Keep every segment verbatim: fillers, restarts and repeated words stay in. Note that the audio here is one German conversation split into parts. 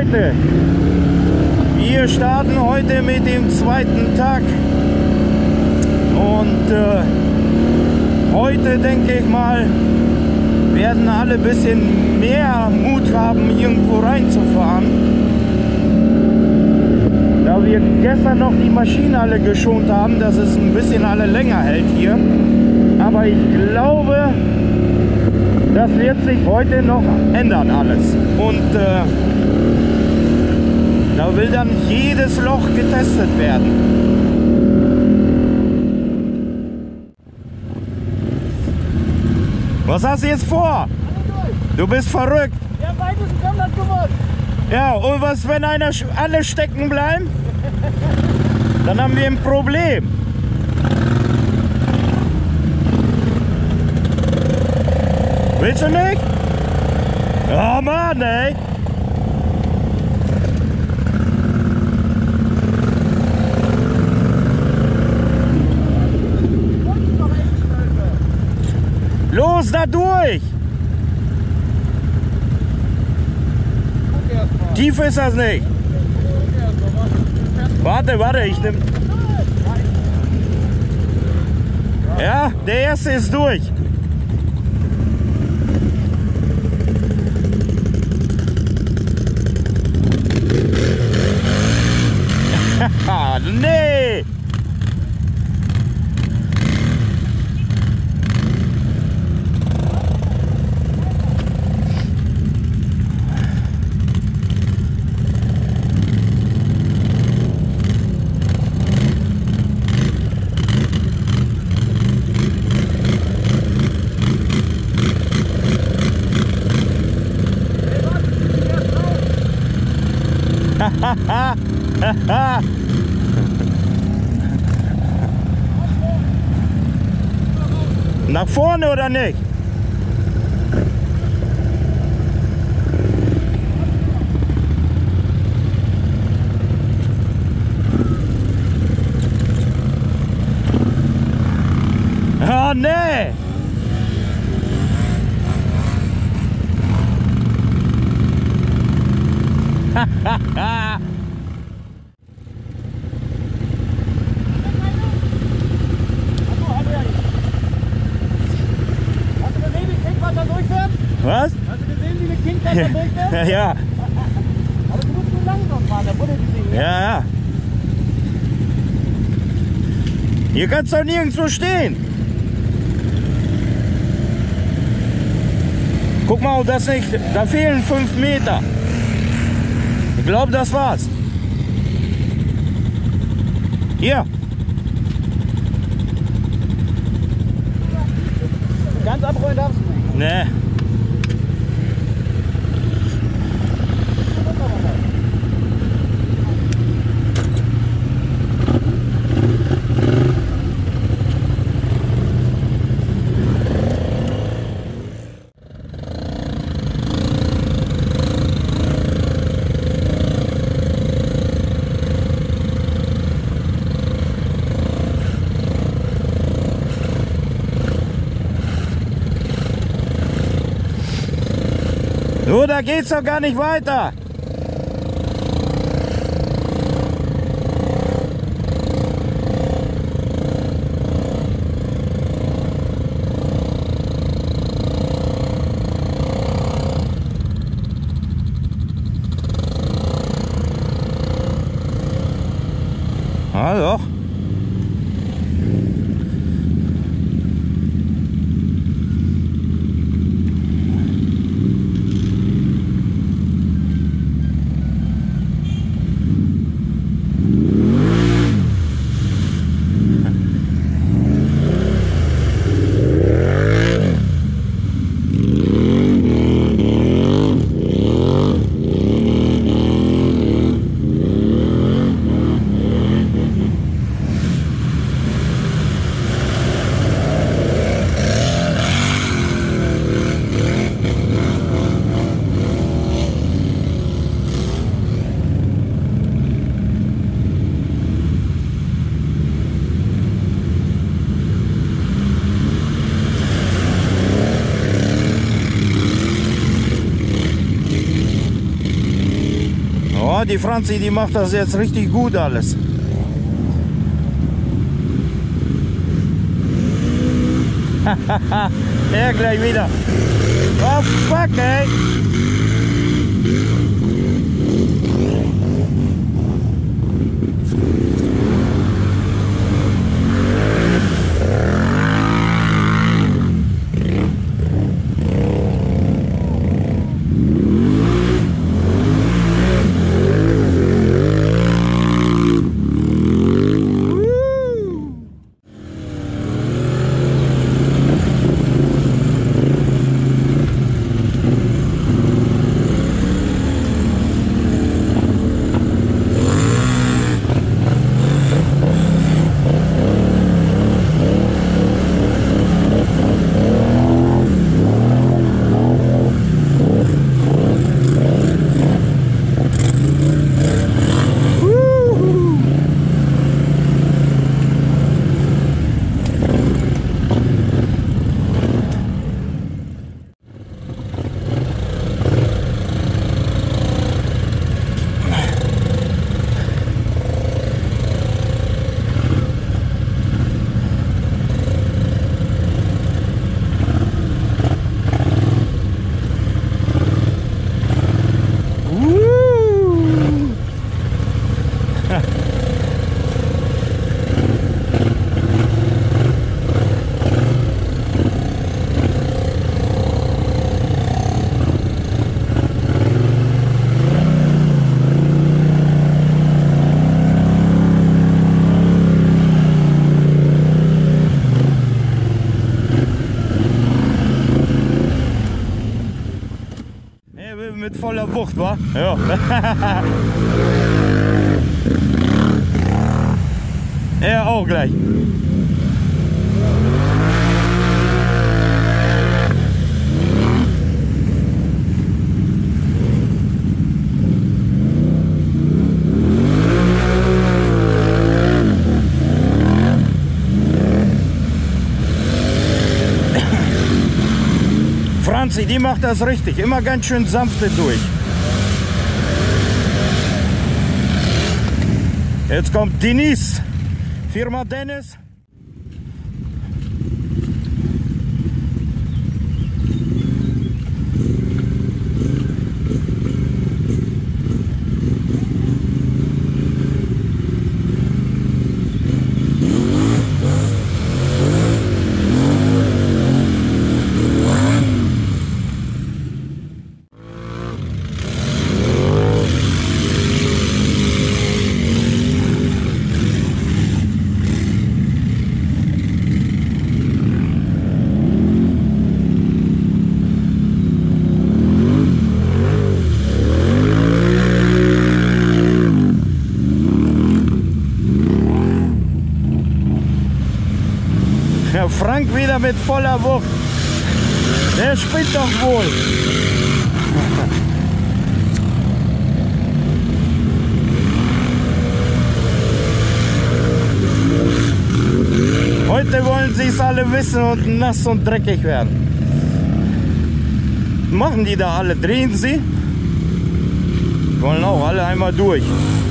Leute, wir starten heute mit dem zweiten Tag und äh, heute denke ich mal, werden alle ein bisschen mehr Mut haben, irgendwo reinzufahren. Da wir gestern noch die Maschine alle geschont haben, dass es ein bisschen alle länger hält hier. Aber ich glaube, das wird sich heute noch ändern alles. Und äh, da will dann jedes Loch getestet werden. Was hast du jetzt vor? Du bist verrückt. Ja, beides kommt das gewonnen. Ja, und was, wenn einer alle stecken bleiben? Dann haben wir ein Problem. Willst du nicht? Oh Mann, ey. Los, da durch! Tief ist das nicht. Warte, warte, ich nehm. Ja, der erste ist durch. Nee! Nach vorne oder nicht? Oh nee! Was? Hast du gesehen, wie der Kind da durchfährt? Ja. Aber du musst nur langsam fahren, da wurde gesehen. Ja, ja. Hier kannst du doch nirgendwo stehen. Guck mal, ob das nicht, da fehlen fünf Meter. Ich glaube, das war's. Hier. Ganz abrollen darfst du nicht. Nee. So, da geht's doch gar nicht weiter. Ah, doch. Ja, die Franzi, die macht das jetzt richtig gut alles. Er gleich wieder. Oh fuck, ey. Mit voller Wucht, wa? Ja. Er auch gleich. Franzi, die macht das richtig. Immer ganz schön sanfte durch. Jetzt kommt Denise. Firma Dennis. Ja, Frank wieder mit voller Wucht. Der spinnt doch wohl. Heute wollen sie es alle wissen und nass und dreckig werden. Machen die da alle, drehen sie. Wollen auch alle einmal durch.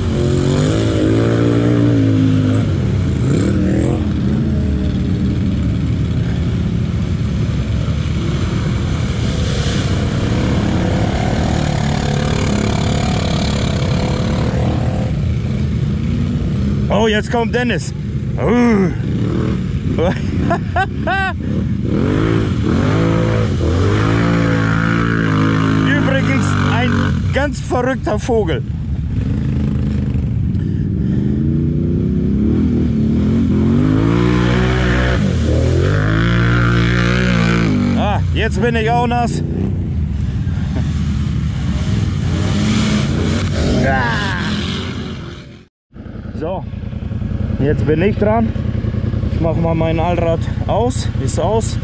Oh, jetzt kommt Dennis. Uh. Übrigens ein ganz verrückter Vogel. Ah, jetzt bin ich auch nass. So, jetzt bin ich dran. Ich mache mal mein Allrad aus. Ist aus.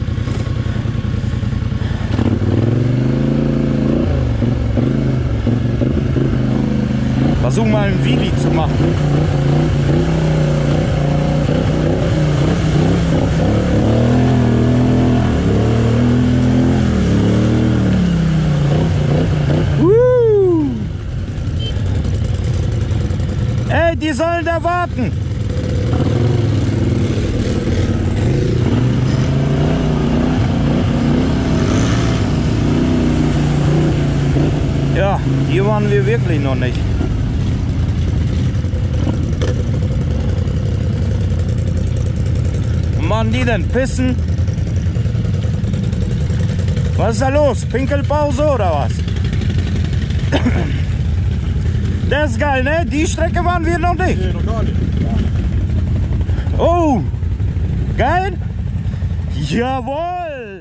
Versuch mal ein Wheelie zu machen. sollen da warten? Ja, hier waren wir wirklich noch nicht. Machen die denn pissen? Was ist da los? Pinkelpause oder was? Das ist geil, ne? Die Strecke waren wir noch nicht. Nee, noch gar nicht. Oh, geil? Jawohl!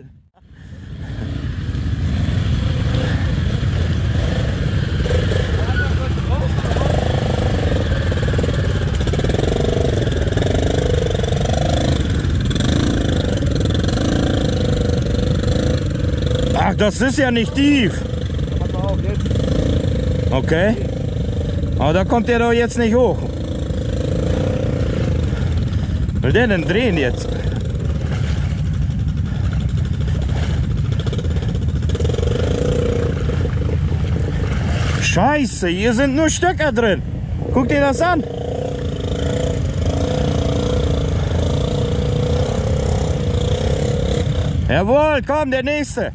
Ach, das ist ja nicht tief. Pass mal auf, jetzt. Okay. Aber da kommt der doch jetzt nicht hoch. Will der denn drehen jetzt? Scheiße, hier sind nur Stöcker drin. Guck dir das an. Jawohl, komm, der nächste.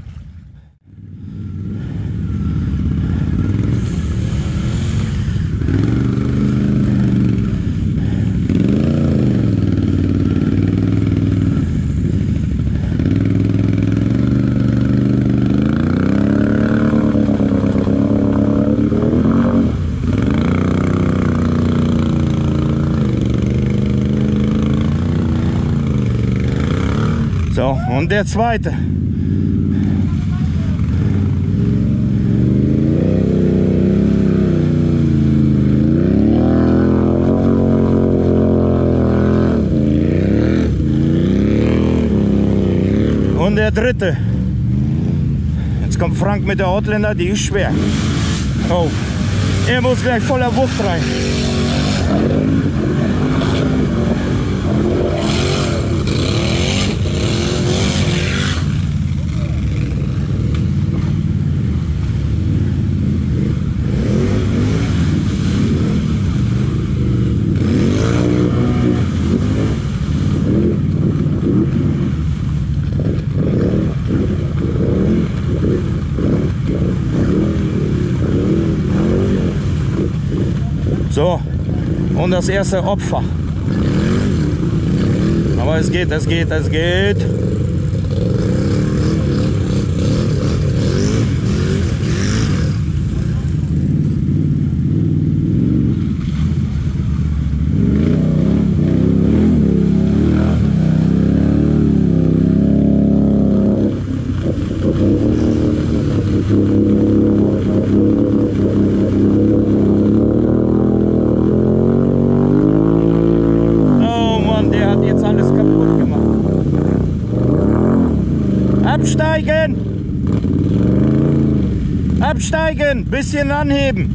So, und der zweite. Und der dritte. Jetzt kommt Frank mit der Outlander, die ist schwer. Oh, er muss gleich voller Wucht rein. So, und das erste Opfer. Aber es geht, es geht, es geht. Absteigen! Absteigen! Bisschen anheben!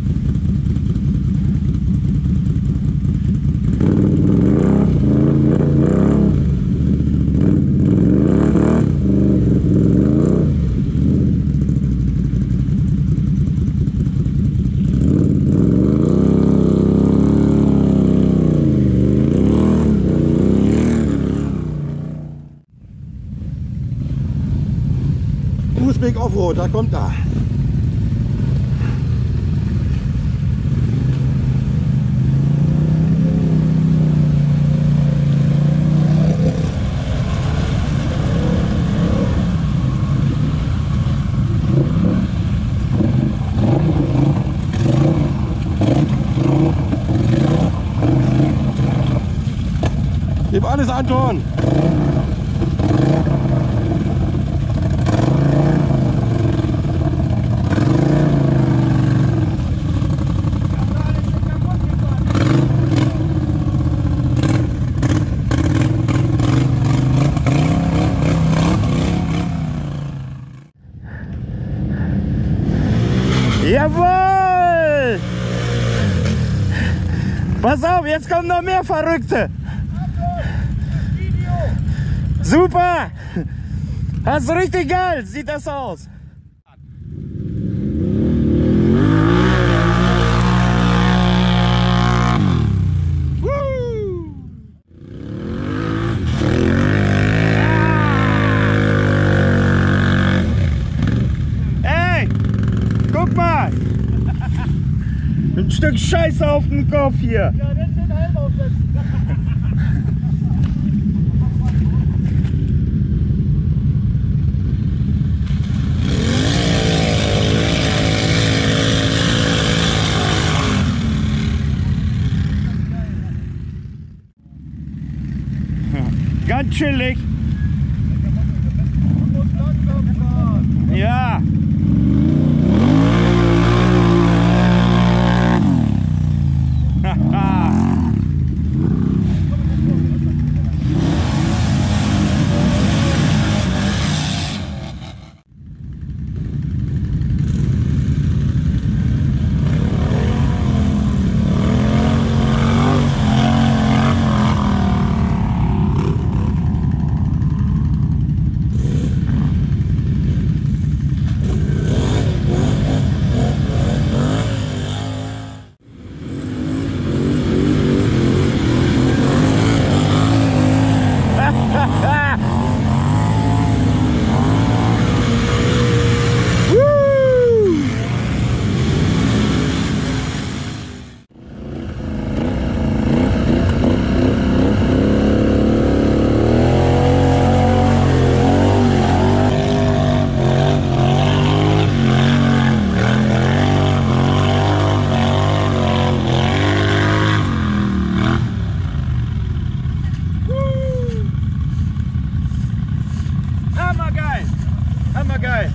Fußweg Offroad, da kommt er. Gib alles, Anton! Jawohl! Pass auf, jetzt kommen noch mehr Verrückte. Super! Das ist richtig geil, sieht das aus. Stück Scheiße auf dem Kopf hier. Ja, das sind Helm aufsetzen. Ganz chillig. Man muss langsam fahren. Ja. Hammergeil! Hammergeil!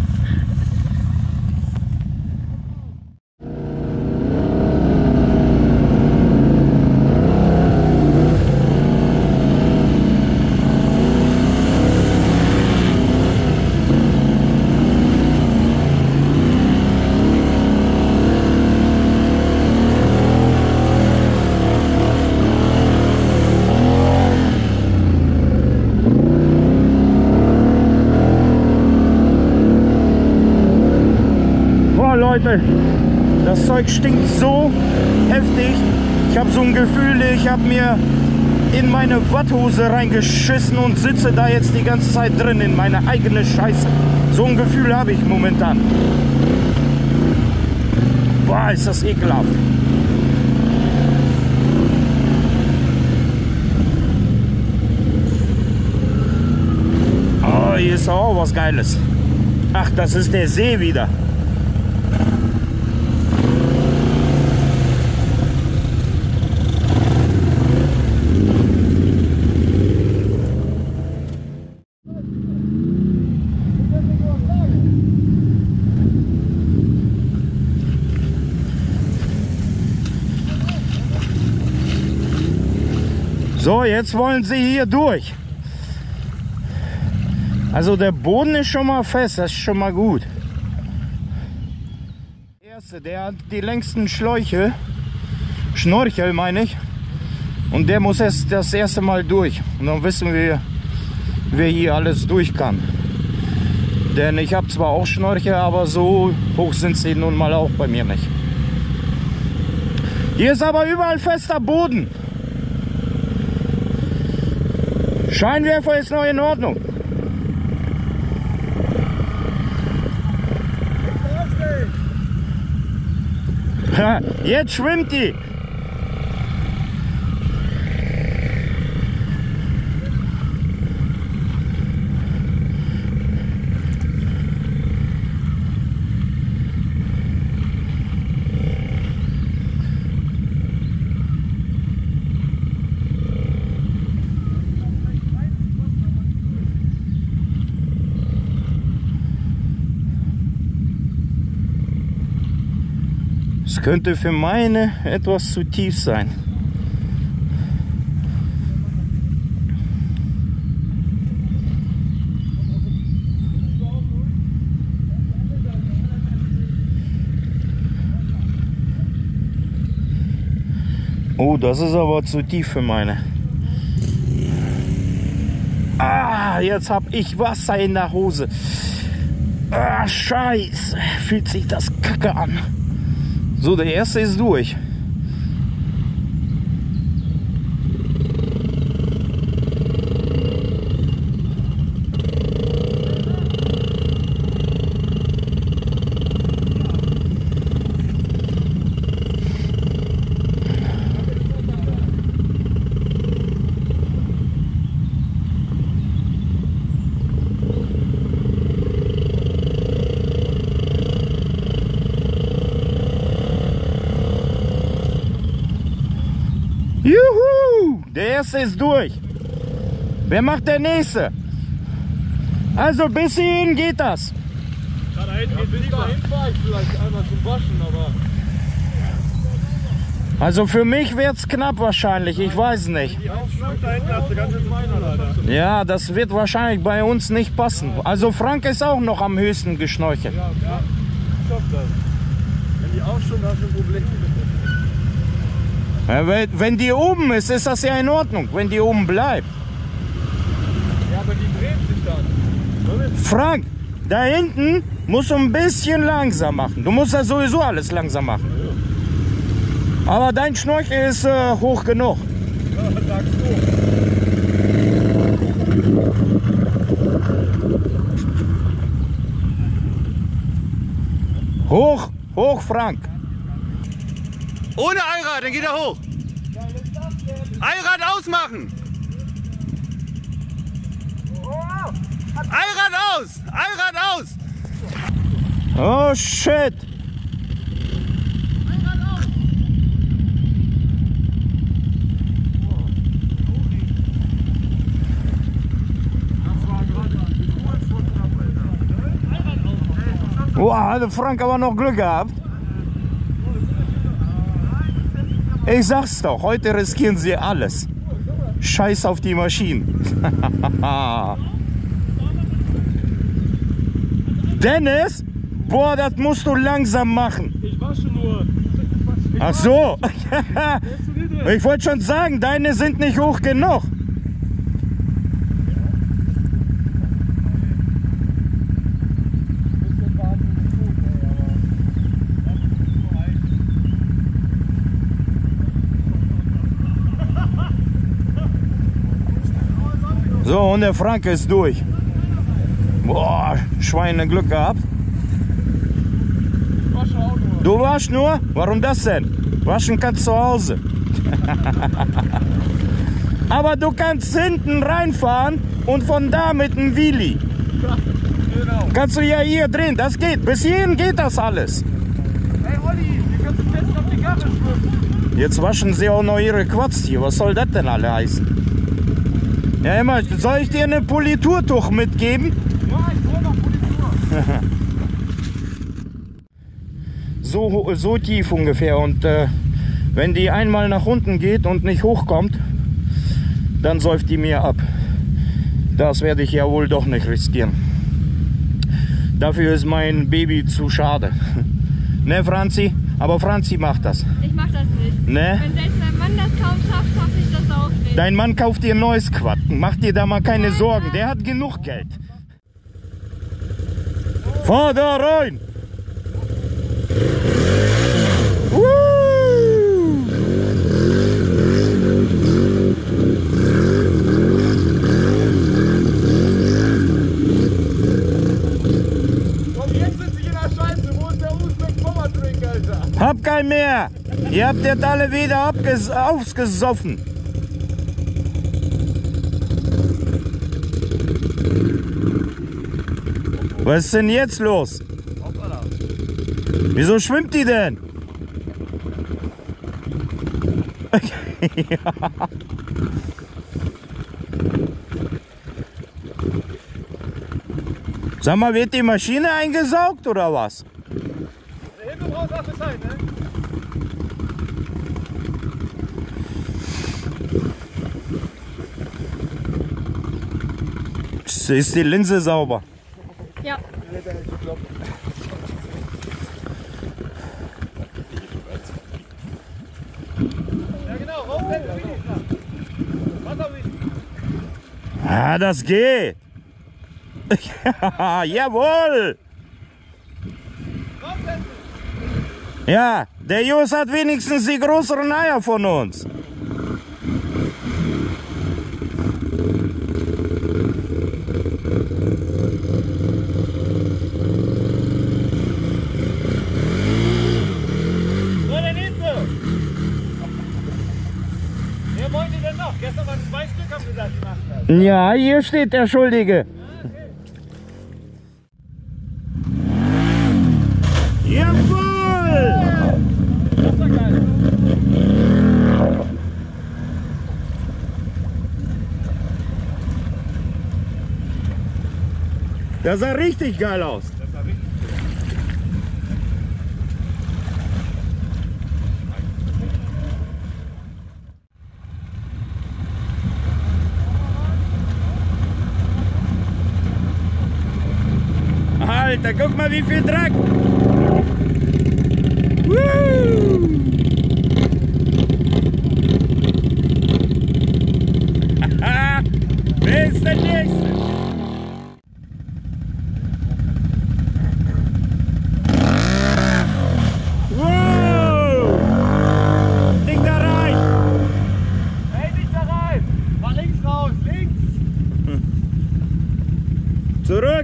Leute, das Zeug stinkt so heftig. Ich habe so ein Gefühl, ich habe mir in meine Watthose reingeschissen und sitze da jetzt die ganze Zeit drin in meine eigene Scheiße. So ein Gefühl habe ich momentan. Boah, ist das ekelhaft. Oh, hier ist auch was Geiles. Ach, das ist der See wieder. So, jetzt wollen sie hier durch. Also der Boden ist schon mal fest, das ist schon mal gut. Der erste, der hat die längsten Schläuche, Schnorchel meine ich. Und der muss erst das erste Mal durch. Und dann wissen wir, wer hier alles durch kann. Denn ich habe zwar auch Schnorchel, aber so hoch sind sie nun mal auch bei mir nicht. Hier ist aber überall fester Boden. Scheinwerfer ist noch in Ordnung. Jetzt schwimmt die. Es könnte für meine etwas zu tief sein. Oh, das ist aber zu tief für meine. Ah, jetzt habe ich Wasser in der Hose. Ah, Scheiße, fühlt sich das kacke an. So, der erste ist durch. erste ist durch. Wer macht der nächste? Also bis hierhin geht das. Ja, da hinten geht es dahin, fahre ich vielleicht einmal zum Waschen, aber... Also für mich wird es knapp wahrscheinlich, ich weiß nicht. Die Aufschlag da hinten hast du ganz in meiner leider. Ja, das wird wahrscheinlich bei uns nicht passen. Also Frank ist auch noch am höchsten geschnorchelt. Ja, ja, ich hoffe das. Wenn die aufschwimmt, hast du ein Problem. Ja, wenn, wenn die oben ist, ist das ja in Ordnung, wenn die oben bleibt. Ja, aber die dreht sich dann. Frank, da hinten musst du ein bisschen langsam machen. Du musst ja sowieso alles langsam machen. Aber dein Schnorchel ist äh, hoch genug. Ja, was sagst du? Hoch, hoch, Frank. Ohne Allrad, dann geht er hoch. Allrad ausmachen. Allrad aus, Allrad aus. Oh shit. Wow, hatte Frank aber noch Glück gehabt. Ich sag's doch, heute riskieren sie alles. Scheiß auf die Maschinen. Dennis, boah, das musst du langsam machen. Ich wasche nur. Ach so. Ich wollte schon sagen, deine sind nicht hoch genug. So, und der Frank ist durch. Boah, Schweine Glück gehabt. Ich wasche auch nur. Du waschst nur? Warum das denn? Waschen kannst du zu Hause. Aber du kannst hinten reinfahren und von da mit dem Wheelie. Ja, genau. Kannst du ja hier drehen, das geht. Bis hierhin geht das alles. Hey Olli, wir können jetzt auf die Karre schwimmen. Jetzt waschen sie auch noch ihre Quads hier. Was soll das denn alle heißen? Ja, immer, soll ich dir eine Politurtuch mitgeben? Ja, ich hole noch Politur. So, so tief ungefähr. Und äh, wenn die einmal nach unten geht und nicht hochkommt, dann säuft die mir ab. Das werde ich ja wohl doch nicht riskieren. Dafür ist mein Baby zu schade. Ne, Franzi? Aber Franzi macht das. Ich mach das nicht. Ne? Wenn selbst mein Mann das kaum schafft, schaffe ich das auch nicht. Dein Mann kauft dir ein neues Quad. Mach dir da mal keine Sorgen. Der hat genug Geld. Fahr da rein! Woo! Und jetzt sind sie in der Scheiße. Wo ist der Usbeck Pommerdrink, Alter? Hab kein mehr! Ihr habt jetzt alle wieder abges ausgesoffen. Was ist denn jetzt los? Hoppala. Wieso schwimmt die denn? Ja. Sag mal, wird die Maschine eingesaugt oder was? Der Himmel raus auf der Seite, ne? Ist die Linse sauber? Ja. Ja genau, raufwenden, Wasser Ah, das geht. Jawohl. Ja, der Jus hat wenigstens die größeren Eier von uns. So, der nächste. Wer wollte denn noch? Gestern waren zwei Stück, haben gesagt, die machen das. Ja, hier steht der Schuldige. Jawohl! Das war geil. Das sah richtig geil aus. Alter, guck mal, wie viel Dreck! Woo! Wer ist der Nächste? Wow! Ding da rein! Hey, nicht da rein! Mal links raus, links! Zurück!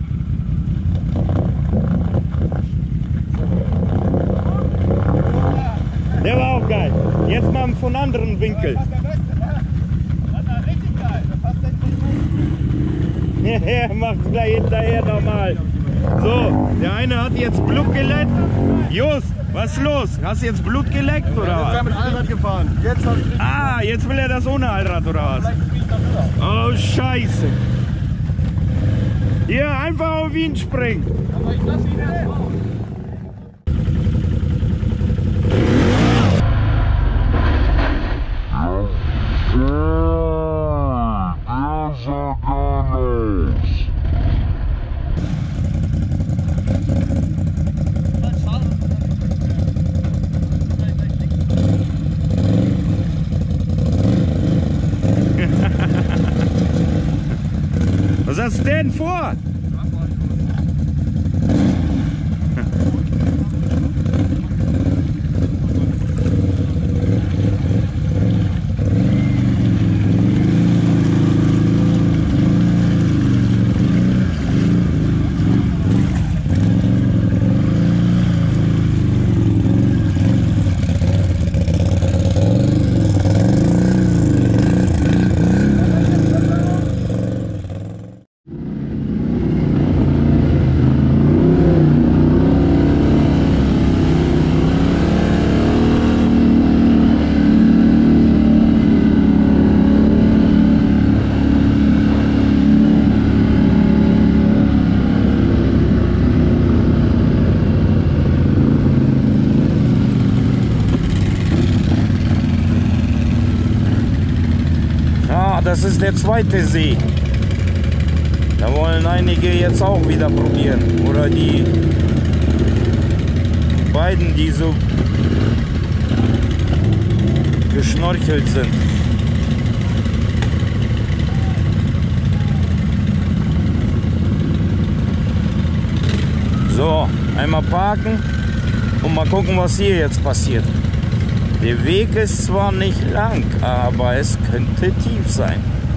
Der war auch geil. Jetzt mal von anderen Winkel. Das ist der Beste, ne? Das war richtig geil. Das passt echt nicht. Er macht gleich hinterher nochmal. So, der eine hat jetzt Blut geleckt. Just, was ist los? Hast du jetzt Blut geleckt oder Ich bin was? mit Allrad gefahren. Jetzt hab ich Ah, jetzt will er das ohne Allrad oder was? Oh, Scheiße. Hier, einfach auf ihn springen. Aber ich lasse ihn erst raus. Was hast du denn vor? Das ist der zweite See. Da wollen einige jetzt auch wieder probieren. Oder die beiden, die so geschnorchelt sind. So, einmal parken und mal gucken, was hier jetzt passiert. Der Weg ist zwar nicht lang, aber es könnte tief sein.